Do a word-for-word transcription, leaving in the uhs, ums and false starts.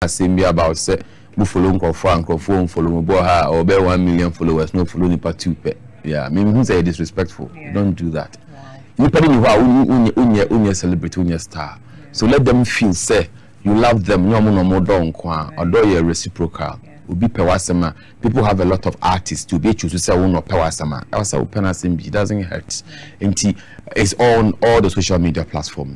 asem bi about say mo follow nkofo nkofo follow mo bo ha or be one million followers no follow nipa two pe. Yeah, me who say disrespectful. Yeah. Don't do that. You put in unye unye unye celebrity unye star. So let them feel say you love them. No more no don kwa. Although you're reciprocal. Ubi pewasema. People have a lot of artists to be choose to say uno pewasema. Also open as it doesn't hurt. And it's on all the social media platforms.